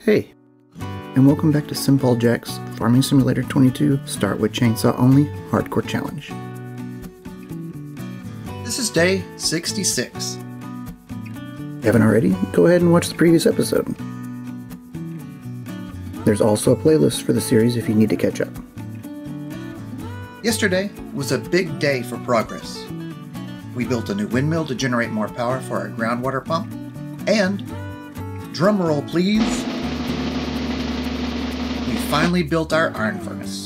Hey, and welcome back to Simpal Jack's Farming Simulator 22 Start with Chainsaw Only Hardcore Challenge. This is day 66. If you haven't already, go ahead and watch the previous episode. There's also a playlist for the series if you need to catch up. Yesterday was a big day for progress. We built a new windmill to generate more power for our groundwater pump, and, drumroll please, we finally built our iron furnace.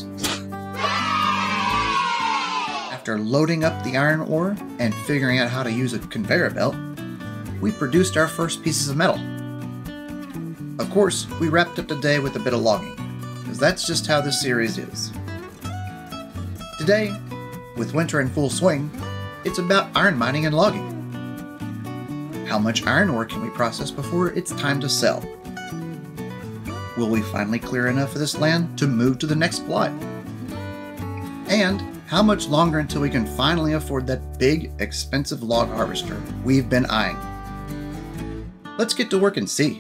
After loading up the iron ore and figuring out how to use a conveyor belt, we produced our first pieces of metal. Of course, we wrapped up the day with a bit of logging, because that's just how this series is. Today, with winter in full swing, it's about iron mining and logging. How much iron ore can we process before it's time to sell? Will we finally clear enough of this land to move to the next plot? And how much longer until we can finally afford that big, expensive log harvester we've been eyeing? Let's get to work and see.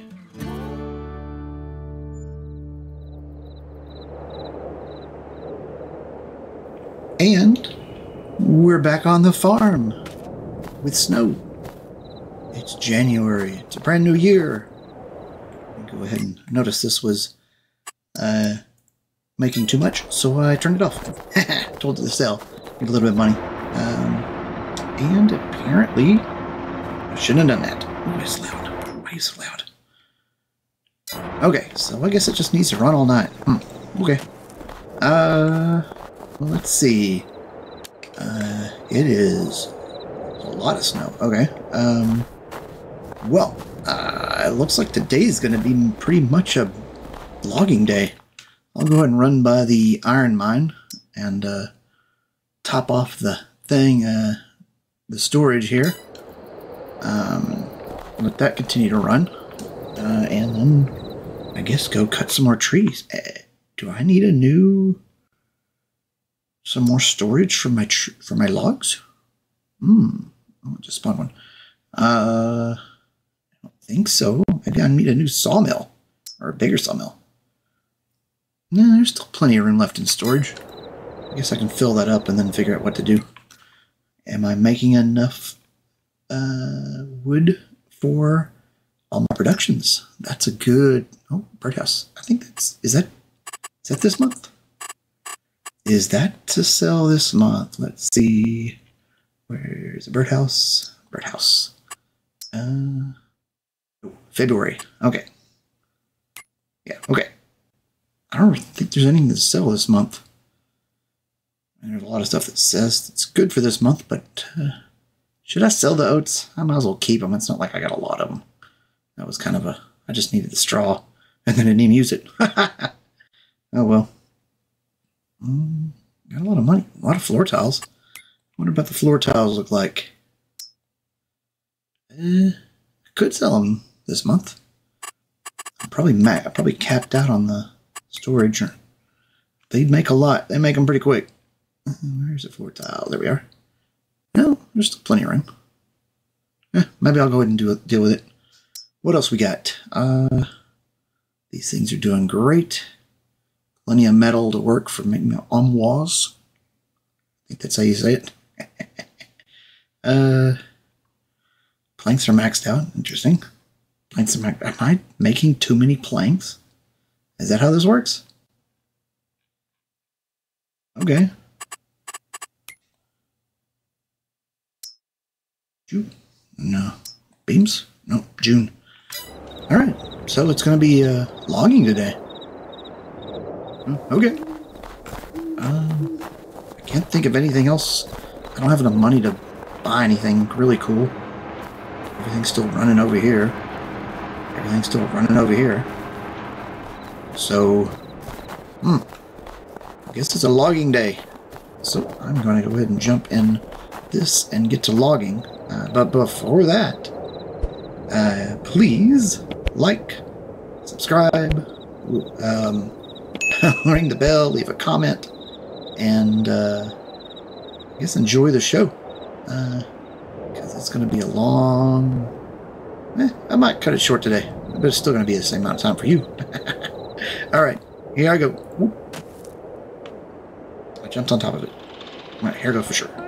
And we're back on the farm with snow. It's January. It's a brand new year. Go ahead and notice this was making too much, so I turned it off. Told it to sell. Give a little bit of money. And apparently, I shouldn't have done that. Why is it loud? Why is it loud? Okay, so I guess it just needs to run all night. Okay. Well, let's see. It is a lot of snow. Okay. Well, it looks like today's going to be pretty much a logging day. I'll go ahead and run by the iron mine and top off the thing, the storage here. Let that continue to run. And then I guess go cut some more trees. Do I need some more storage for my logs? I'll just spawn one. I don't think so. Maybe I need a new sawmill or a bigger sawmill. No, there's still plenty of room left in storage. I guess I can fill that up and then figure out what to do. Am I making enough wood for all my productions? That's a good... Oh, birdhouse. I think that's... Is that this month? Is that to sell this month? Let's see. Where's the birdhouse? Birdhouse. February. Okay. Yeah, okay. I don't think there's anything to sell this month. And there's a lot of stuff that says it's good for this month, but should I sell the oats? I might as well keep them. It's not like I got a lot of them. That was kind of I just needed the straw, and then I didn't even use it. Oh, well. Got a lot of money. A lot of floor tiles. What about the floor tiles look like? I could sell them this month. I'm probably capped out on the storage. They'd make a lot. They make them pretty quick. Where's the floor tile? There we are. No, there's still plenty of room. Maybe I'll go ahead and deal with it. What else we got? These things are doing great. Plenty of metal to work for making armoires. I think that's how you say it. Planks are maxed out. Interesting. Planks are maxed. Am I making too many planks? Is that how this works? Okay. June? No. Beams? No. June. Alright. So it's going to be logging today. Okay. I can't think of anything else. I don't have enough money to buy anything really cool. Everything's still running over here. Everything's still running over here. So, I guess it's a logging day. So I'm going to go ahead and jump in this and get to logging. But before that, please like, subscribe, ring the bell, leave a comment, and I guess enjoy the show. Because it's going to be a long... I might cut it short today. but it's still going to be the same amount of time for you. All right, here I go. Whoop. I jumped on top of it. All right, here I go for sure.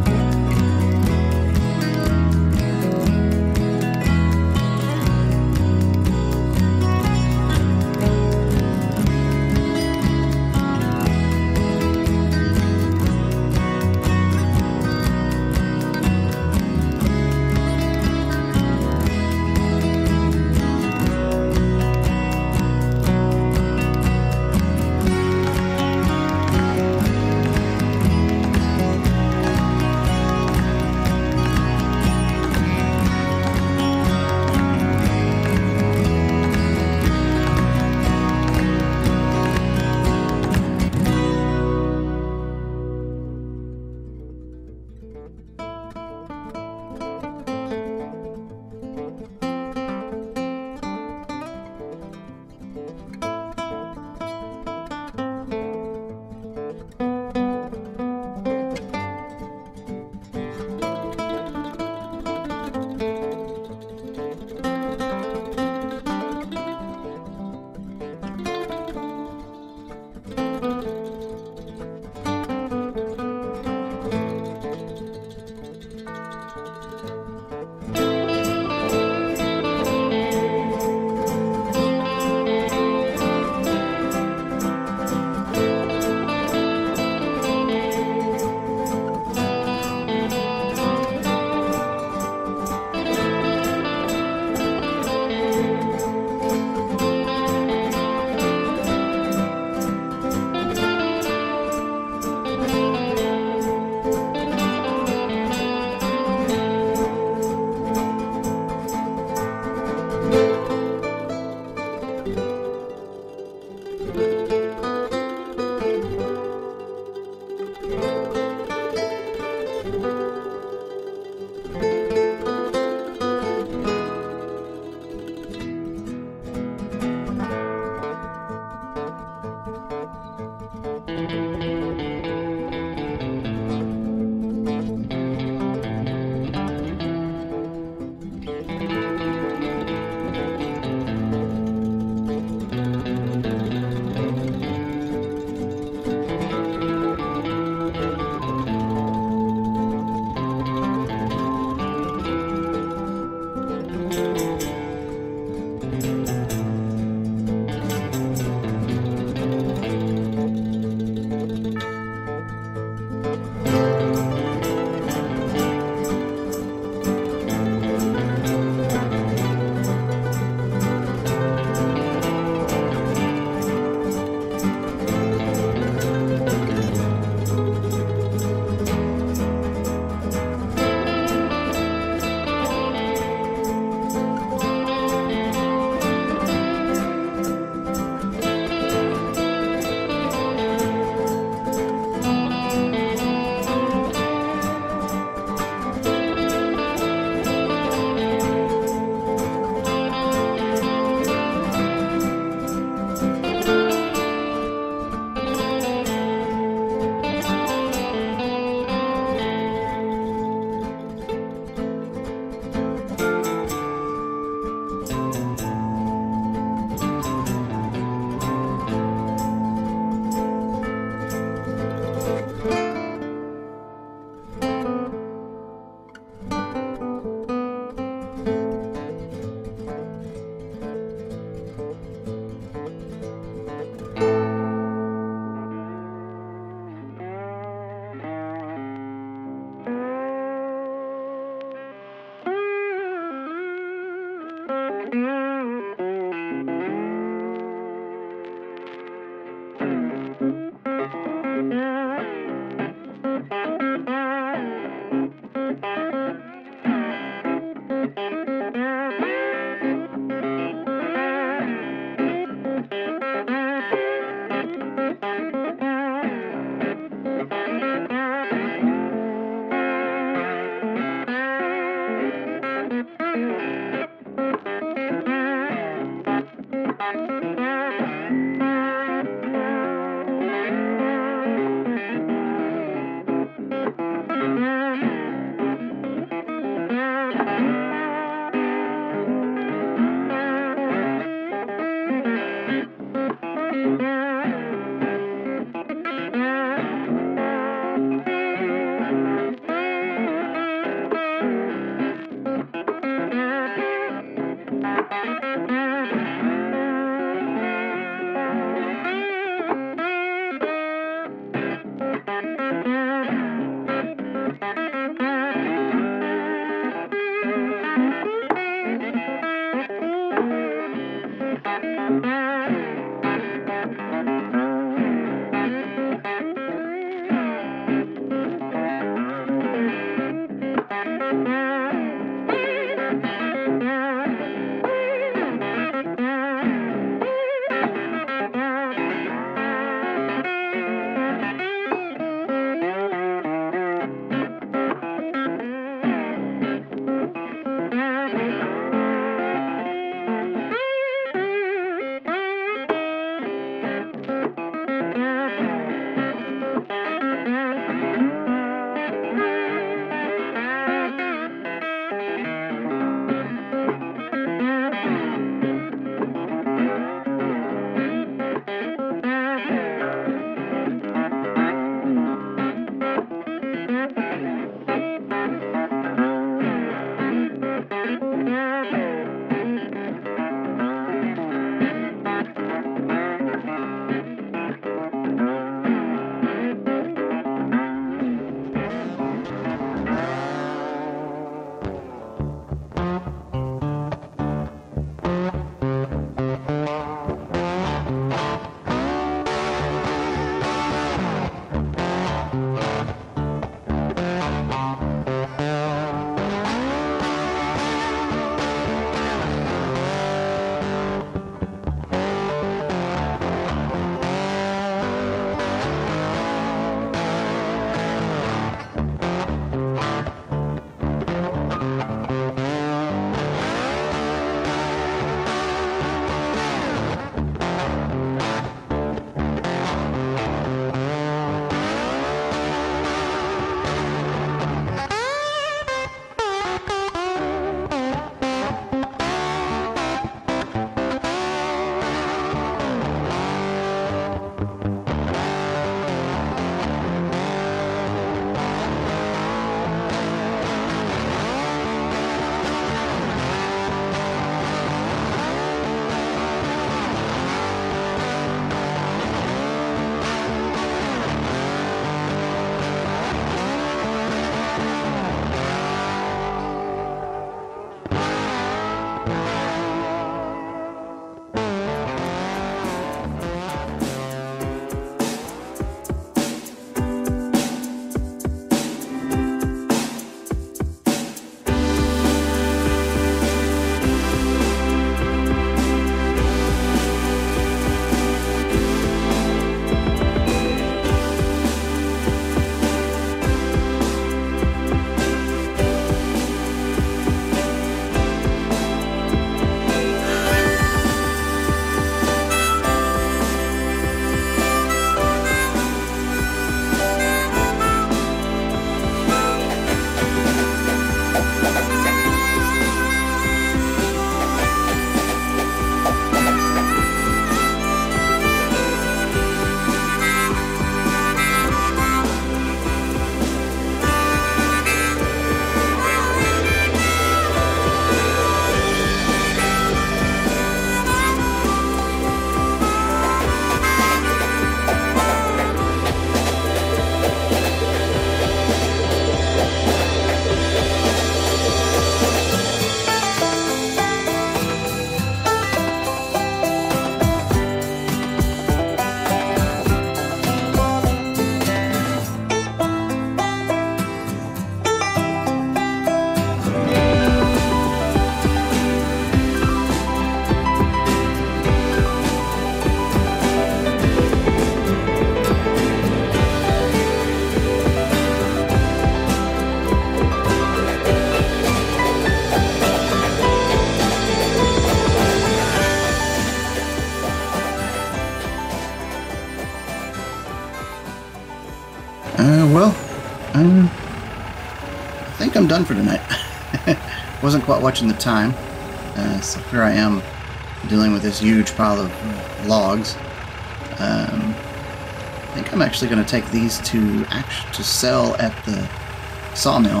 I think I'm done for tonight. Wasn't quite watching the time, so here I am dealing with this huge pile of logs. I think I'm actually going to take these to sell at the sawmill,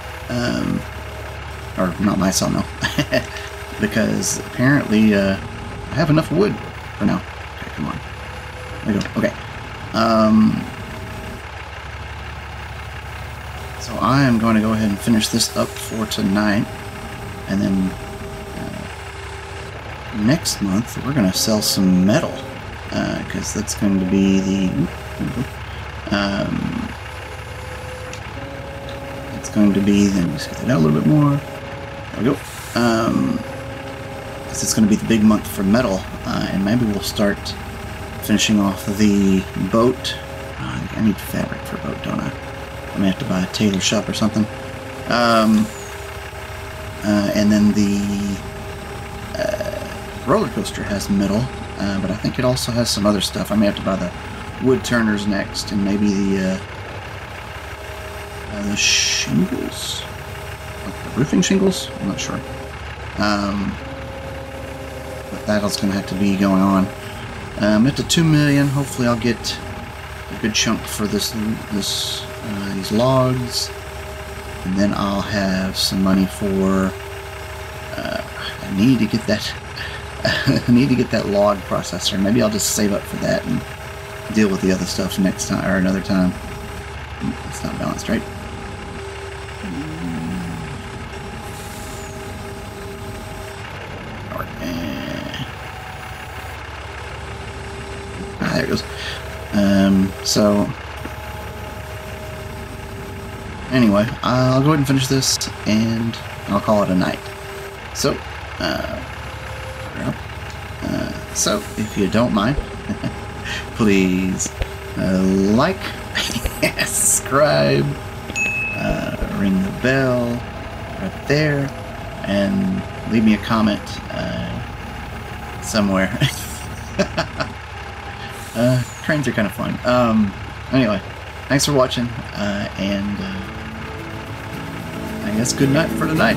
or not my sawmill, because apparently I have enough wood for now. Okay, come on. There we go. Okay. So I am going to go ahead and finish this up for tonight, and then next month we're going to sell some metal, because that's going to be it's going to be, let me see that out a little bit more. There we go. Because it's going to be the big month for metal, and maybe we'll start finishing off the boat. I need fabric for a boat, don't I? I may have to buy a tailor shop or something. And then the roller coaster has metal, but I think it also has some other stuff. I may have to buy the wood turners next, and maybe the shingles, like the roofing shingles. I'm not sure. But that's going to have to be going on. I'm at the 2 million. Hopefully, I'll get a good chunk for these logs, and then I'll have some money for. I need to get that. I need to get that log processor. Maybe I'll just save up for that and deal with the other stuff next time or another time. It's not balanced, right? There it goes. So anyway, I'll go ahead and finish this, and I'll call it a night. So, so if you don't mind, please like, subscribe, ring the bell right there, and leave me a comment somewhere. Trains are kind of fun. Anyway, thanks for watching, and I guess good night for tonight.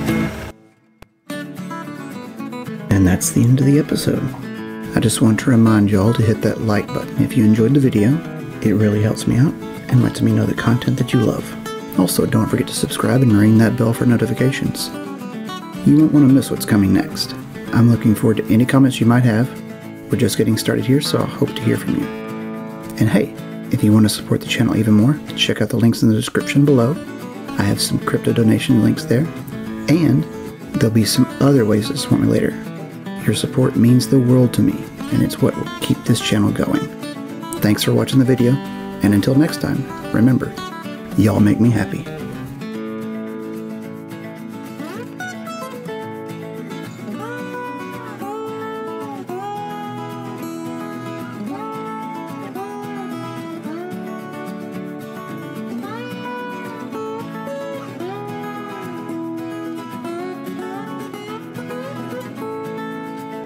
And that's the end of the episode. I just want to remind y'all to hit that like button if you enjoyed the video. It really helps me out and lets me know the content that you love. Also, don't forget to subscribe and ring that bell for notifications. You won't want to miss what's coming next. I'm looking forward to any comments you might have. We're just getting started here, so I hope to hear from you. And hey, if you want to support the channel even more, check out the links in the description below. I have some crypto donation links there, and there'll be some other ways to support me later. Your support means the world to me, and it's what will keep this channel going. Thanks for watching the video, and until next time, remember, y'all make me happy.